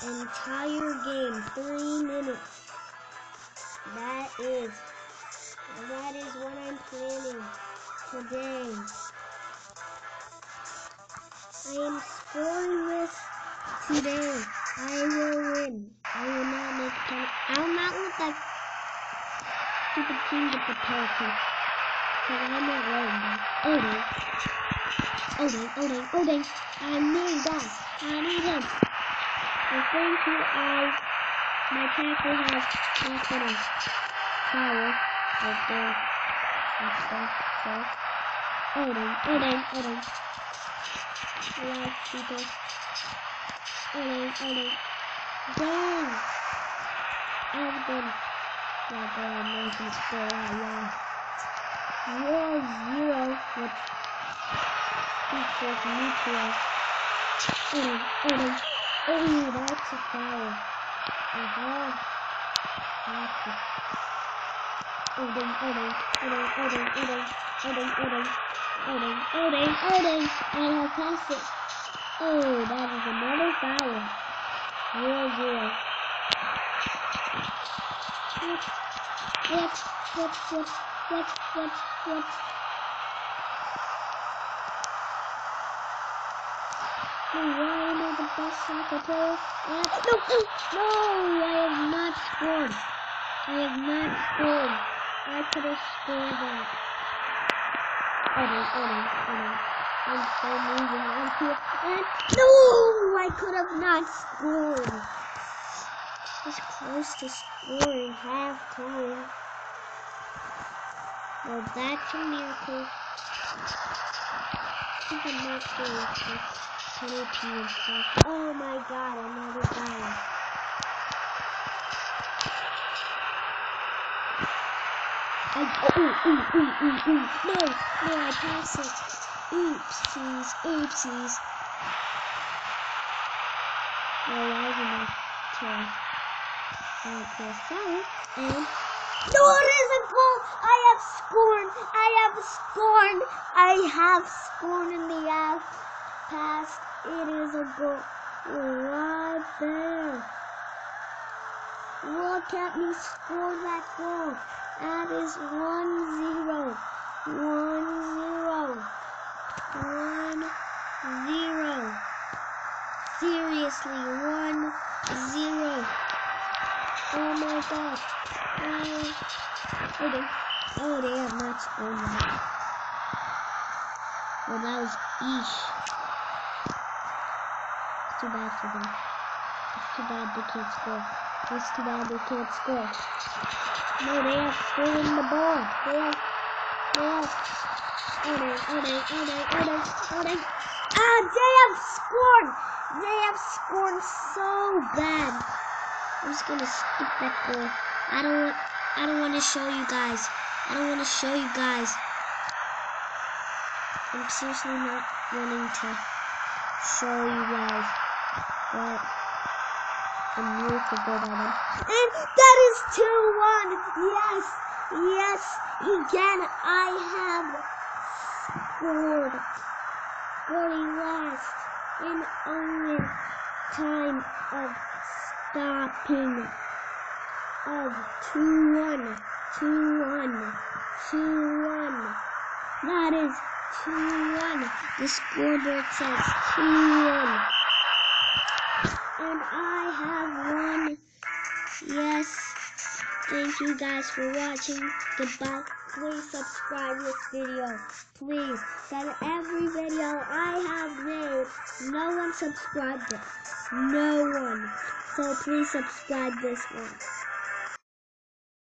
entire game. 3 minutes. That is what I'm planning today. I am scoring this today. I will win. I will not make fun. I will not let that stupid team get the penalty. Because I'm not letting them. Odin. I need that. I need him. I think my tackle has not gonna power right there. Odin. Last people. Odin. Dang! I've been making score out, yeah. 0-0, which equals neutral. Odin. Oh, that's a foul. Odin. I'll pass it. Oh, that is another foul. 0-0. What? Why am I the best soccer player? No, I have not scored. I could have scored that. Odin. I'm so moving on here. And no, I could have not scored. It's close to scoring halftime. Well, that's a miracle. I think I'm not sure if penalty and stuff. Oh my god, another foul. No, I passed it. Oopsies. Well, I was enough to foul, and no, it is a goal! I have scored in the half past. It is a goal right there. Look at me score that goal. That is 1-0. 1-0. Seriously, 1-0. Oh my god. Oh, they have not scored yet. Well, that was eesh. It's too bad for them. It's too bad they can't score. No, they have stolen the ball. They have. Odin. They have scored so bad. I'm just gonna skip that goal. I don't want to show you guys. I'm seriously not wanting to show you guys what a miracle goal by them. And that is 2-1. Yes. Again, I have scored. Very last in only time of stopping of 2-1. That is 2-1. The scoreboard says 2-1. And I have won. Yes. Thank you guys for watching. Goodbye. Please subscribe this video. Please. That every video I have made, no one subscribed it. No one. So please subscribe this one.